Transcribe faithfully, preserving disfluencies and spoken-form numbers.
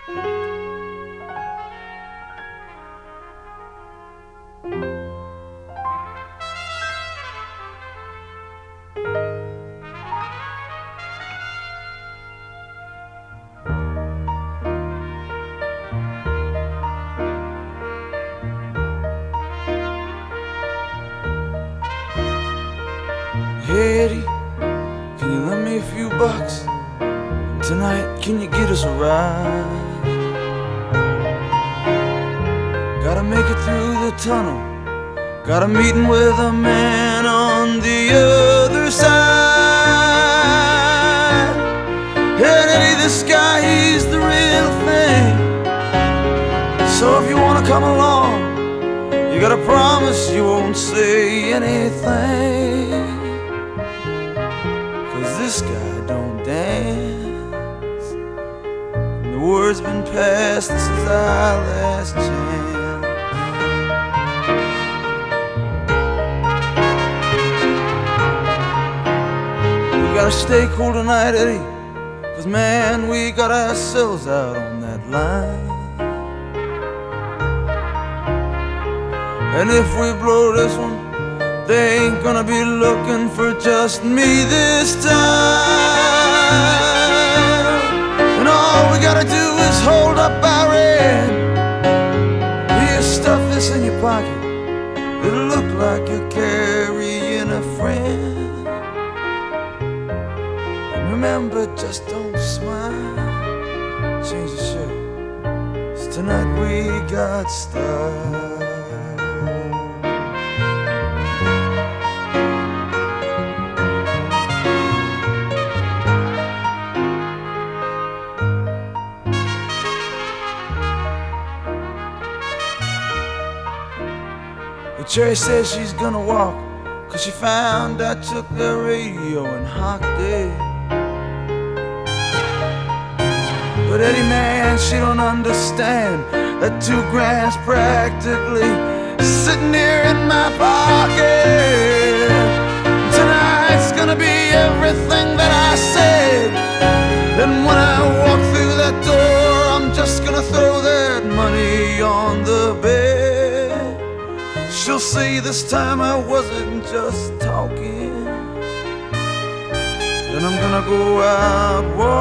Hey Eddie, can you lend me a few bucks? Tonight, can you get us a ride? Gotta make it through the tunnel. Got a meeting with a man on the other side. And Eddie, this guy, he's the real thing. So if you wanna come along, you gotta promise you won't say anything. This guy don't dance, and the word's been passed, this is our last chance. We gotta stay cool tonight, Eddie, cause man, we got ourselves out on that line. And if we blow this one, they ain't gonna be looking for just me this time. And all we gotta do is hold up our end. Here, stuff this in your pocket. It'll look like you're carrying a friend. And remember, just don't smile. Change the shirt, 'cause tonight we got style. Cherry says she's gonna walk, cause she found I took the radio and hocked it. But Eddie, man, she don't understand that two grand's practically sitting here in my pocket. Tonight's gonna be everything that I said. And when I walk through that door, I'm just gonna throw that money on the bed. She'll say this time I wasn't just talking. Then I'm gonna go out walking.